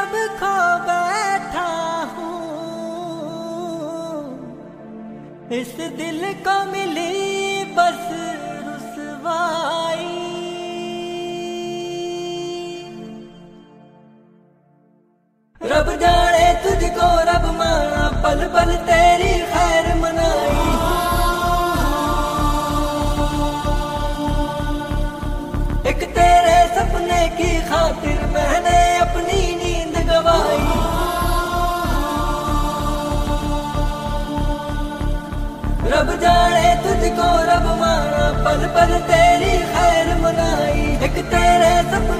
अब खो बैठा हूँ, इस दिल को मिली बस रुसवाई। रब जाने तुझको रब माना, पल पल तेरी खैर मनाई। एक तेरे सपने की खातिर मैंने अपनी नींद गवाई। रब जाने तुझको रब माना, पल पल तेरी खैर मनाई। एक तेरे सपने